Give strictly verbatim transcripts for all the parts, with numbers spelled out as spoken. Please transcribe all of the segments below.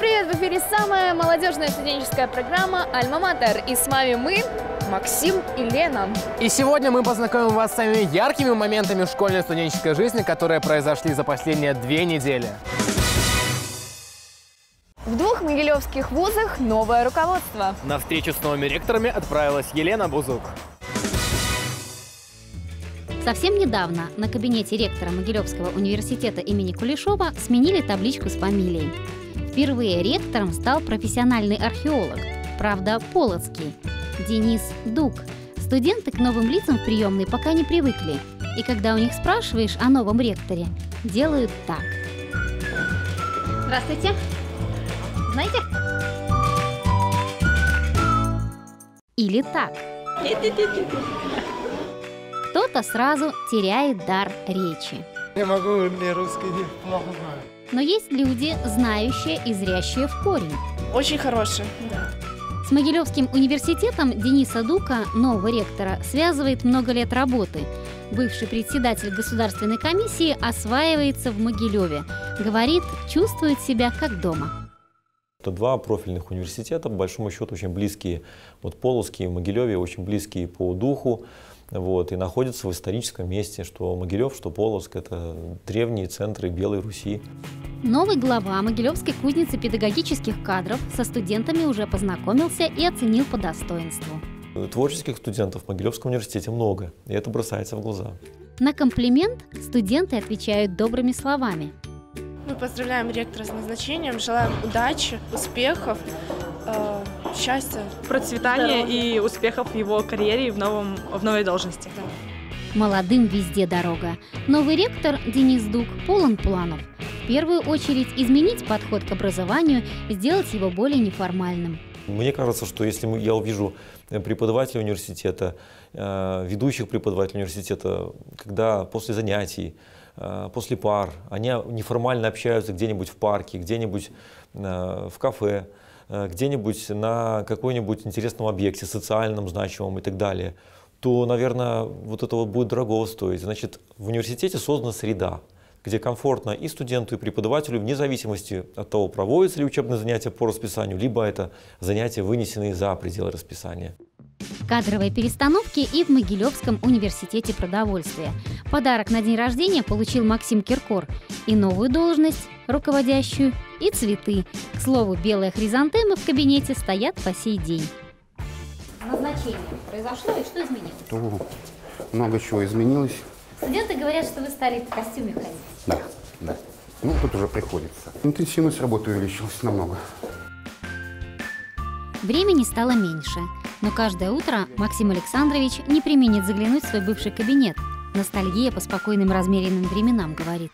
привет! В эфире самая молодежная студенческая программа «Альма-Матер». И с вами мы, Максим и Лена. И сегодня мы познакомим вас с самыми яркими моментами школьной студенческой жизни, которые произошли за последние две недели. В двух могилевских вузах новое руководство. На встречу с новыми ректорами отправилась Елена Бузук. Совсем недавно на кабинете ректора Могилевского университета имени Кулешова сменили табличку с фамилией. Впервые ректором стал профессиональный археолог, правда, полоцкий, Денис Дук. Студенты к новым лицам в приемной пока не привыкли. И когда у них спрашиваешь о новом ректоре, делают так. Здравствуйте. Знаете? Или так. Кто-то сразу теряет дар речи. Не могу, мне русский плохо знаю. Но есть люди, знающие и зрящие в корень. Очень хороший. Да. С Могилевским университетом Дениса Дука, нового ректора, связывает много лет работы. Бывший председатель государственной комиссии осваивается в Могилеве. Говорит, чувствует себя как дома. Это два профильных университета, по большому счету очень близкие. Вот Полоцкий и Могилеве очень близкие по духу. Вот, и находятся в историческом месте, что Могилев, что Полоцк – это древние центры Белой Руси. Новый глава Могилевской кузницы педагогических кадров со студентами уже познакомился и оценил по достоинству. Творческих студентов в Могилевском университете много, и это бросается в глаза. На комплимент студенты отвечают добрыми словами. Мы поздравляем ректора с назначением, желаем удачи, успехов, э, счастья, процветания и успехов в его карьере в, новом, в новой должности. Да. Молодым везде дорога. Новый ректор Денис Дук полон планов. В первую очередь изменить подход к образованию, сделать его более неформальным. Мне кажется, что если я увижу преподавателей университета, ведущих преподавателей университета, когда после занятий, после пар, они неформально общаются где-нибудь в парке, где-нибудь в кафе, где-нибудь на какой-нибудь интересном объекте, социальном, значимом и так далее, то, наверное, вот это вот будет дорого стоить. Значит, в университете создана среда, где комфортно и студенту, и преподавателю, вне зависимости от того, проводятся ли учебные занятия по расписанию, либо это занятия, вынесенные за пределы расписания. Кадровые перестановки и в Могилевском университете продовольствия. Подарок на день рождения получил Максим Киркор. И новую должность, руководящую, и цветы. К слову, белые хризантемы в кабинете стоят по сей день. Назначение произошло, и что изменилось? То много чего изменилось. Студенты говорят, что вы стали в костюме ходить. Да, да. Ну, тут уже приходится. Интенсивность работы увеличилась намного. Времени стало меньше. Но каждое утро Максим Александрович не преминет заглянуть в свой бывший кабинет. Ностальгия по спокойным размеренным временам, говорит.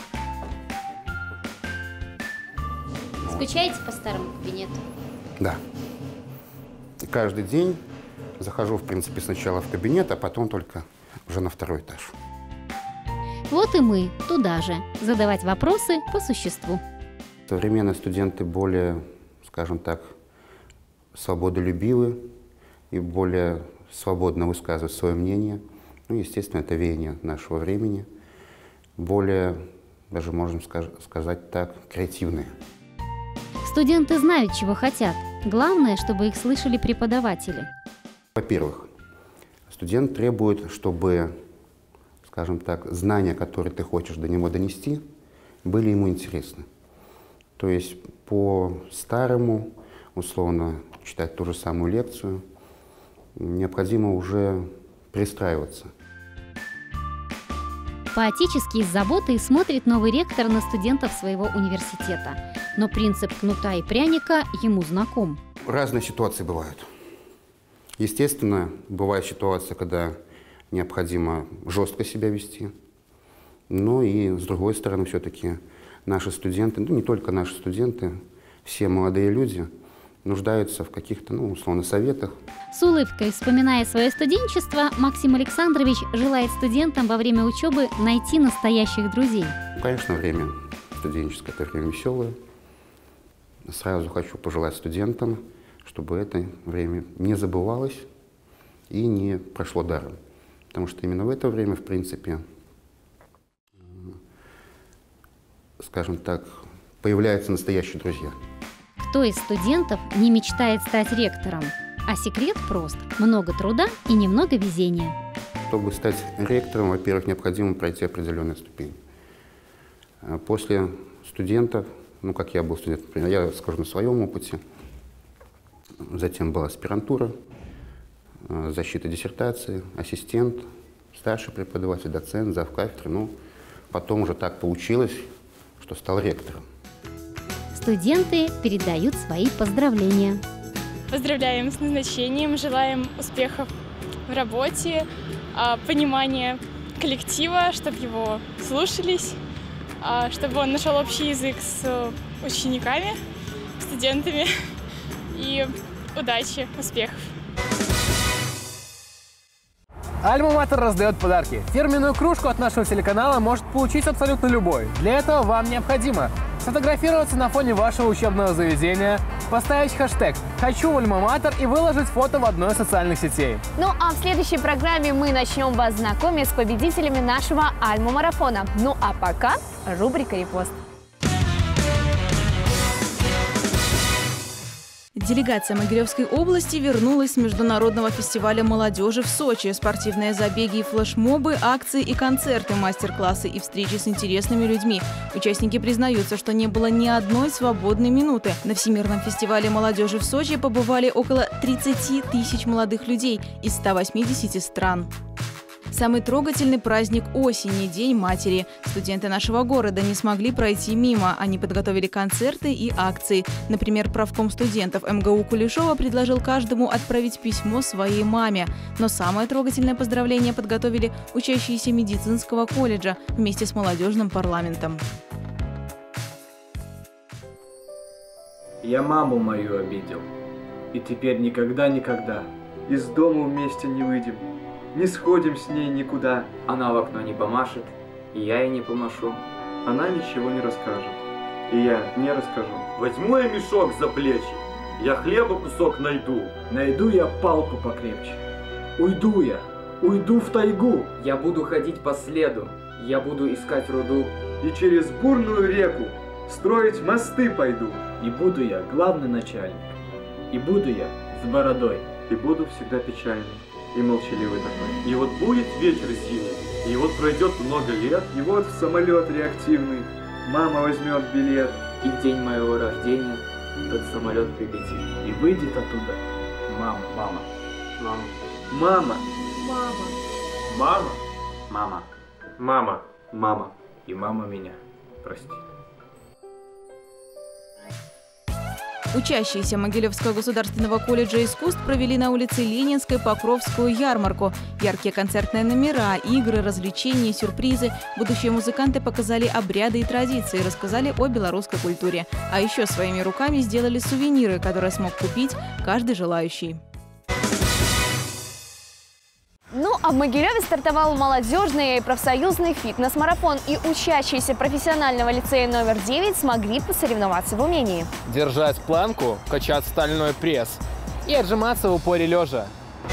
Скучаете по старому кабинету? Да. И каждый день захожу, в принципе, сначала в кабинет, а потом только уже на второй этаж. Вот и мы туда же. Задавать вопросы по существу. Современные студенты более, скажем так, свободолюбивы и более свободно высказывают свое мнение. Ну, естественно, это веяние нашего времени. Более, даже можем сказать так, креативные. Студенты знают, чего хотят. Главное, чтобы их слышали преподаватели. Во-первых, студент требует, чтобы, скажем так, знания, которые ты хочешь до него донести, были ему интересны. То есть по-старому, условно, читать ту же самую лекцию, необходимо уже перестраиваться. Поотечески и с заботой смотрит новый ректор на студентов своего университета. Но принцип кнута и пряника ему знаком. Разные ситуации бывают. Естественно, бывает ситуация, когда необходимо жестко себя вести. Но и с другой стороны, все-таки наши студенты, ну не только наши студенты, все молодые люди нуждаются в каких-то, ну, условно, советах. С улыбкой вспоминая свое студенчество, Максим Александрович желает студентам во время учебы найти настоящих друзей. Конечно, время студенческое – это время веселое. Сразу хочу пожелать студентам, чтобы это время не забывалось и не прошло даром. Потому что именно в это время, в принципе, скажем так, появляются настоящие друзья. Кто из студентов не мечтает стать ректором? А секрет прост – много труда и немного везения. Чтобы стать ректором, во-первых, необходимо пройти определенные ступени. После студентов, ну, как я был студентом, например, я скажу на своем опыте, затем была аспирантура, защита диссертации, ассистент, старший преподаватель, доцент, завкафедры. Ну, потом уже так получилось, что стал ректором. Студенты передают свои поздравления. Поздравляем с назначением, желаем успехов в работе, понимания коллектива, чтобы его слушались, чтобы он нашел общий язык с учениками, студентами, и удачи, успехов. Альма-Матер раздает подарки. Фирменную кружку от нашего телеканала может получить абсолютно любой. Для этого вам необходимо сфотографироваться на фоне вашего учебного заведения, поставить хэштег «Хочу в Альма-Матер» и выложить фото в одной из социальных сетей. Ну а в следующей программе мы начнем вас знакомить с победителями нашего Альма-марафона. Ну а пока рубрика «Репост». Делегация Могилевской области вернулась с международного фестиваля молодежи в Сочи. Спортивные забеги и флешмобы, акции и концерты, мастер-классы и встречи с интересными людьми. Участники признаются, что не было ни одной свободной минуты. На Всемирном фестивале молодежи в Сочи побывали около тридцати тысяч молодых людей из ста восьмидесяти стран. Самый трогательный праздник осени – День матери. Студенты нашего города не смогли пройти мимо. Они подготовили концерты и акции. Например, правком студентов эм гэ у Кулешова предложил каждому отправить письмо своей маме. Но самое трогательное поздравление подготовили учащиеся медицинского колледжа вместе с молодежным парламентом. Я маму мою обидел. И теперь никогда-никогда из дома вместе не выйдем. Не сходим с ней никуда. Она в окно не помашет, и я ей не помашу. Она ничего не расскажет, и я не расскажу. Возьму я мешок за плечи, я хлеба кусок найду. Найду я палку покрепче. Уйду я, уйду в тайгу. Я буду ходить по следу, я буду искать руду. И через бурную реку строить мосты пойду. И буду я главный начальник, и буду я с бородой. И буду всегда печальный и молчаливый такой. И вот будет вечер зимний, и вот пройдет много лет, и вот в самолет реактивный мама возьмет билет. И в день моего рождения тот самолет прилетит. И выйдет оттуда мама, мама, мама, мама, мама, мама, мама, мама, мама. И мама меня простит. Учащиеся Могилевского государственного колледжа искусств провели на улице Ленинской Покровскую ярмарку. Яркие концертные номера, игры, развлечения, сюрпризы. Будущие музыканты показали обряды и традиции, рассказали о белорусской культуре. А еще своими руками сделали сувениры, которые смог купить каждый желающий. Ну, а в Могилеве стартовал молодежный и профсоюзный фитнес-марафон, и учащиеся профессионального лицея номер девять смогли посоревноваться в умении. Держать планку, качать стальной пресс и отжиматься в упоре лежа.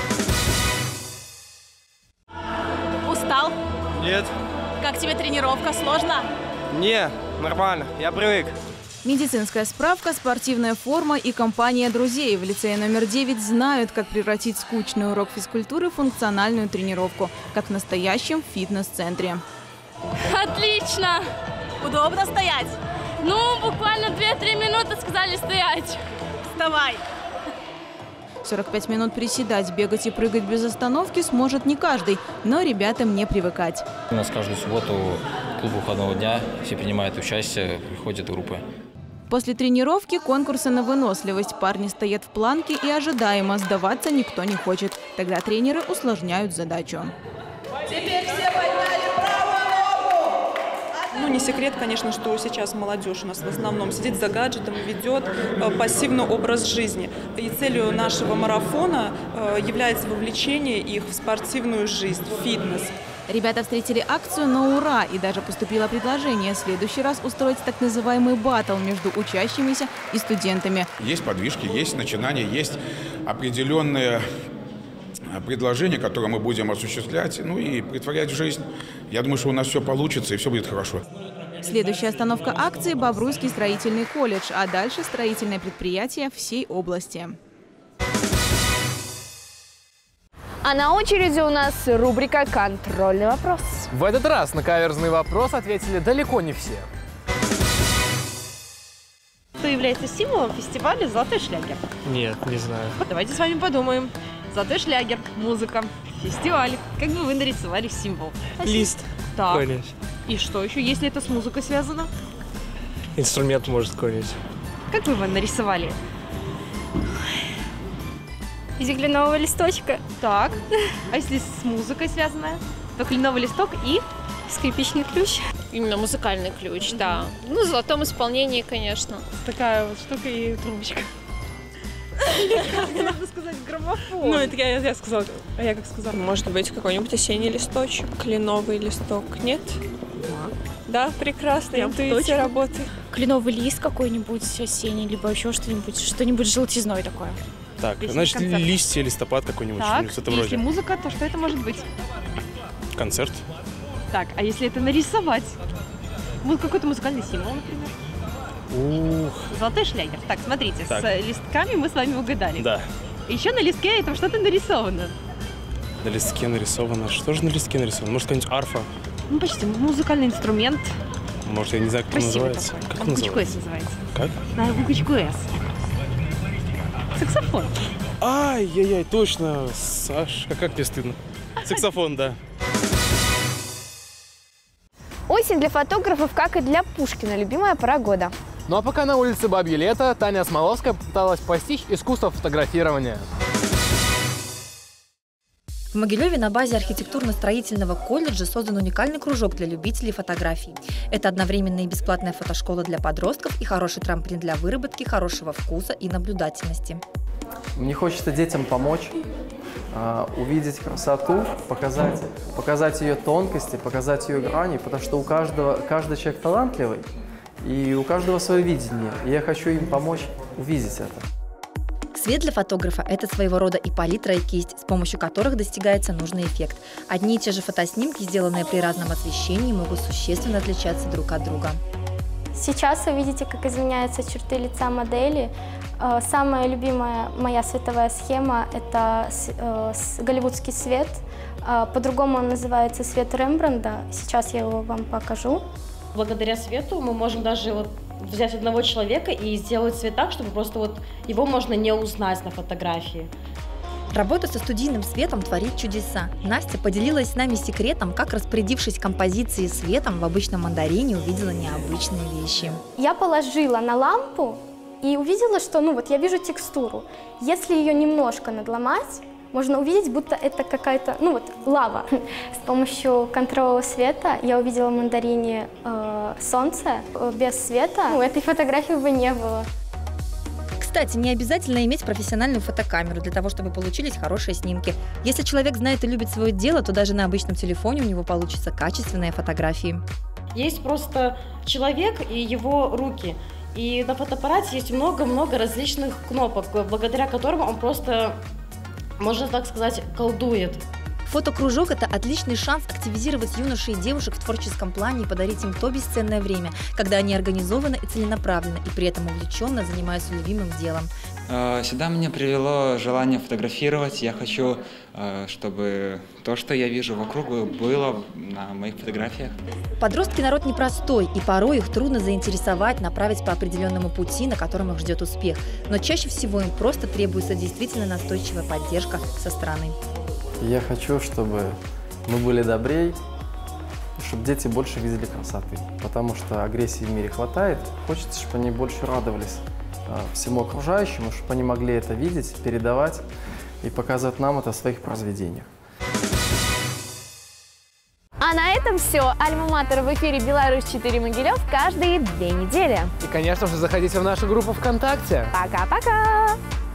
Устал? Нет. Как тебе тренировка? Сложно? Не, нормально, я привык. Медицинская справка, спортивная форма и компания друзей. В лицее номер девять знают, как превратить скучный урок физкультуры в функциональную тренировку, как в настоящем фитнес-центре. Отлично! Удобно стоять? Ну, буквально две-три минуты сказали стоять. Вставай! сорок пять минут приседать, бегать и прыгать без остановки сможет не каждый, но ребятам не привыкать. У нас каждую субботу клуб выходного дня, все принимают участие, приходят группы. После тренировки конкурсы на выносливость. Парни стоят в планке и ожидаемо сдаваться никто не хочет. Тогда тренеры усложняют задачу. Теперь все подняли правую ногу! Ну, не секрет, конечно, что сейчас молодежь у нас в основном сидит за гаджетом и ведет пассивный образ жизни. И целью нашего марафона является вовлечение их в спортивную жизнь, в фитнес. Ребята встретили акцию на ура, и даже поступило предложение в следующий раз устроить так называемый баттл между учащимися и студентами. Есть подвижки, есть начинания, есть определенные предложения, которые мы будем осуществлять, ну и претворять в жизнь. Я думаю, что у нас все получится и все будет хорошо. Следующая остановка акции – Бобруйский строительный колледж, а дальше строительное предприятие всей области. А на очереди у нас рубрика «Контрольный вопрос». В этот раз на каверзный вопрос ответили далеко не все. Кто является символом фестиваля «Золотой шлягер»? Нет, не знаю. Давайте с вами подумаем. «Золотой шлягер», музыка, фестиваль. Как бы вы нарисовали символ? Лист. Так. Какой-нибудь. И что еще, если это с музыкой связано? Инструмент, может, какой-нибудь. Как вы его нарисовали? Из кленового листочка. Так. А если с музыкой связано? То кленовый листок и? Скрипичный ключ. Именно музыкальный ключ, mm-hmm. да. Ну, в золотом исполнении, конечно. Такая вот штука и трубочка. Надо сказать граммофон. Ну, это я, я сказала. А я как сказала? Может быть, какой-нибудь осенний листочек, кленовый листок. Нет? Да, прекрасно, интуиция работает. Кленовый лист какой-нибудь осенний, либо еще что-нибудь, что-нибудь желтизной такое. Так, если значит, концерт. Листья, листопад какой-нибудь. Так, что-то если вроде. Музыка, то что это может быть? Концерт. Так, а если это нарисовать? Вот какой-то музыкальный символ, например. Ух. Золотой шлягер. Так, смотрите, так. С листками мы с вами угадали. Да. Еще на листке там что-то нарисовано. На листке нарисовано. Что же на листке нарисовано? Может, какая-нибудь арфа? Ну, почти. Музыкальный инструмент. Может, я не знаю, как Красивый называется. Такой. Как на буквочку «С» называется. Как? На буквочку «С». Саксофон. Ай-яй-яй, точно. Сашка, как тебе стыдно? Саксофон, да. Осень для фотографов, как и для Пушкина, любимая пора года. Ну а пока на улице Бабье лето, Таня Смоловская попыталась постичь искусство фотографирования. В Могилеве на базе архитектурно-строительного колледжа создан уникальный кружок для любителей фотографий. Это одновременно и бесплатная фотошкола для подростков, и хороший трамплин для выработки хорошего вкуса и наблюдательности. Мне хочется детям помочь, увидеть красоту, показать, показать ее тонкости, показать ее грани, потому что у каждого, каждый человек талантливый, и у каждого свое видение, и я хочу им помочь увидеть это. Свет для фотографа – это своего рода и палитра, и кисть, с помощью которых достигается нужный эффект. Одни и те же фотоснимки, сделанные при разном освещении, могут существенно отличаться друг от друга. Сейчас вы видите, как изменяются черты лица модели. Самая любимая моя световая схема – это голливудский свет. По-другому он называется свет Рембрандта. Сейчас я его вам покажу. Благодаря свету мы можем даже вот взять одного человека и сделать цвет так, чтобы просто вот его можно не узнать на фотографии. Работа со студийным светом творит чудеса. Настя поделилась с нами секретом, как, распорядившись композицией светом, в обычном мандарине увидела необычные вещи. Я положила на лампу и увидела, что ну вот я вижу текстуру. Если ее немножко надломать, можно увидеть, будто это какая-то, ну вот, лава. С помощью контрового света я увидела в мандарине э, солнце. Без света ну, этой фотографии бы не было. Кстати, не обязательно иметь профессиональную фотокамеру для того, чтобы получились хорошие снимки. Если человек знает и любит свое дело, то даже на обычном телефоне у него получатся качественные фотографии. Есть просто человек и его руки. И на фотоаппарате есть много-много различных кнопок, благодаря которым он просто, можно так сказать, колдует. Фотокружок – это отличный шанс активизировать юношей и девушек в творческом плане и подарить им то бесценное время, когда они организованно и целенаправленно, и при этом увлеченно занимаются любимым делом. Сюда меня привело желание фотографировать. Я хочу, чтобы то, что я вижу вокруг, было на моих фотографиях. Подростки – народ непростой, и порой их трудно заинтересовать, направить по определенному пути, на котором их ждет успех. Но чаще всего им просто требуется действительно настойчивая поддержка со стороны. Я хочу, чтобы мы были добрее, чтобы дети больше видели красоты, потому что агрессии в мире хватает. Хочется, чтобы они больше радовались всему окружающему, чтобы они могли это видеть, передавать и показать нам это в своих произведениях. А на этом все. Альма-Матер в эфире Беларусь четыре Могилев каждые две недели. И, конечно же, заходите в нашу группу ВКонтакте. Пока-пока!